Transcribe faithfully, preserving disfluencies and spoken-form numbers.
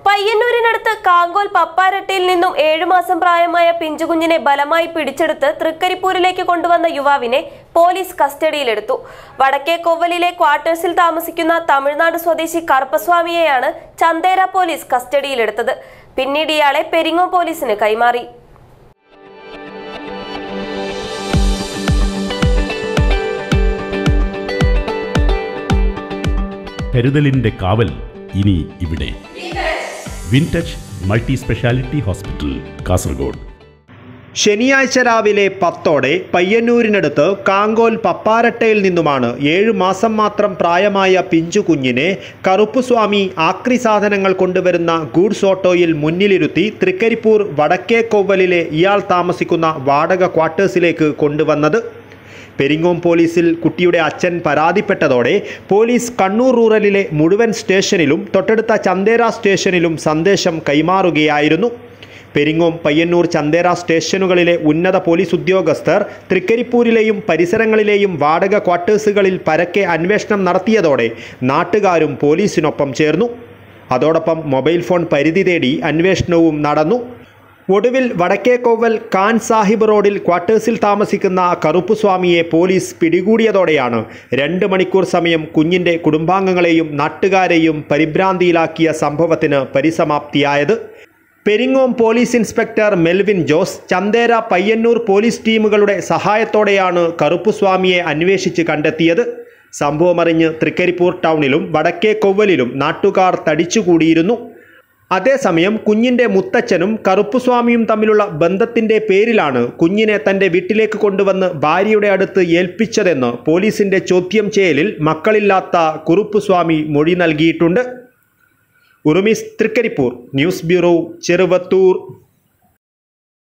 പയ്യന്നൂരിനടുത്ത് കാങ്കോൽ പപ്പാരട്ടയിൽ നിന്നും ഏഴുമാസം പ്രായമായ പിഞ്ചുകുഞ്ഞിനെ ബലമായി പിടിച്ചെടുത്ത് തൃക്കരിപ്പൂരിലേക്ക് കൊണ്ടുവന്ന യുവാവിനെ പോലീസ് കസ്റ്റഡിയിലെടുത്തു. വടക്കേ കൊവ്വലിലെ ക്വാർട്ടേഴ്സിൽ താമസിക്കുന്ന തമിഴ്നാട് സ്വദേശി കറുപ്പസ്വാമിയെയാണ് ചന്തേര പോലീസ് കസ്റ്റഡിയിലെടുത്തത്. പിന്നീട് ഇയാളെ പെരിങ്ങോം പോലീസിന് കൈമാറി. കരുതലിന്റെ കാവൽ ഇനി ഇവിടെ. Wintouch multi speciality hospital, Kasaragod. ശനിയാഴ്ച രാവിലെ പത്തോടെ പയ്യന്നൂരിനടുത്ത് കാങ്കോൽ പപ്പാരട്ടയിൽ നിന്നുമാണ് ഏഴു മാസം മാത്രം പ്രായമായ പിഞ്ചു കുഞ്ഞിനെ കറുപ്പുസ്വാമി ആക്രി സാധനങ്ങൾ കൊണ്ടുവരുന്ന ഗൂഡ്സ് ഓട്ടോയിൽ മുന്നിലിരുത്തി തൃക്കരിപ്പൂർ വടക്കേ കൊവ്വലിലെ ഇയാൾ താമസിക്കുന്ന വാടക ക്വാർട്ടേഴ്സിലേക്ക് കൊണ്ടുവന്നത്. പെരിങ്ങോം പോലീസിൽ കുട്ടിയുടെ അച്ഛൻ പരാതിപ്പെട്ടതോടെ പോലീസ് കണ്ണൂർ റൂറലിലെ മുഴുവൻ സ്റ്റേഷനിലും തൊട്ടടുത്ത ചന്തേര സ്റ്റേഷനിലും സന്ദേശം കൈമാറുകയായിരുന്നു. പെരിങ്ങോം, പയ്യന്നൂർ, ചന്തേര സ്റ്റേഷനുകളിലെ ഉന്നത പോലീസ് ഉദ്യോഗസ്ഥർ തൃക്കരിപ്പൂരിലെയും പരിസരങ്ങളിലെയും വാടക ക്വാർട്ടേഴ്സുകളിൽ പരക്കെ അന്വേഷണം നടത്തിയതോടെ നാട്ടുകാരും പോലീസിനൊപ്പം ചേർന്നു. അതോടൊപ്പം മൊബൈൽ ഫോൺ പരിധി തേടി അന്വേഷണവും നടന്നു. ഒടുവിൽ വടക്കേക്കൊവ്വൽ ഖാൻ സാഹിബ് റോഡിൽ ക്വാർട്ടേഴ്സിൽ താമസിക്കുന്ന കറുപ്പുസ്വാമിയെ പോലീസ് പിടികൂടിയതോടെയാണ് രണ്ട് മണിക്കൂർ സമയം കുഞ്ഞിൻ്റെ കുടുംബാംഗങ്ങളെയും നാട്ടുകാരെയും പരിഭ്രാന്തിയിലാക്കിയ സംഭവത്തിന് പരിസമാപ്തിയായത്. Peringome police inspector Melvin Jose, Chandera, Payyanur police ടീമുകളുടെ സഹായത്തോടെയാണ് കറുപ്പുസ്വാമിയെ അന്വേഷിച്ച് കണ്ടെത്തിയത്. സംഭവമറിഞ്ഞ് തൃക്കരിപ്പൂർ ടൗണിലും വടക്കേ കൊവ്വലിലും നാട്ടുകാർ തടിച്ചുകൂടിയിരുന്നു. അതേസമയം കുഞ്ഞിൻ്റെ മുത്തച്ഛനും കറുപ്പുസ്വാമിയും തമ്മിലുള്ള ബന്ധത്തിൻ്റെ പേരിലാണ് കുഞ്ഞിനെ തൻ്റെ വീട്ടിലേക്ക് കൊണ്ടുവന്ന് ഭാര്യയുടെ അടുത്ത് ഏൽപ്പിച്ചതെന്ന് പോലീസിൻ്റെ ചോദ്യം ചെയ്യലിൽ മക്കളില്ലാത്ത കറുപ്പുസ്വാമി മൊഴി നൽകിയിട്ടുണ്ട്. ഉറുമീസ്, തൃക്കരിപ്പൂർ. News bureau, Cheruvathur.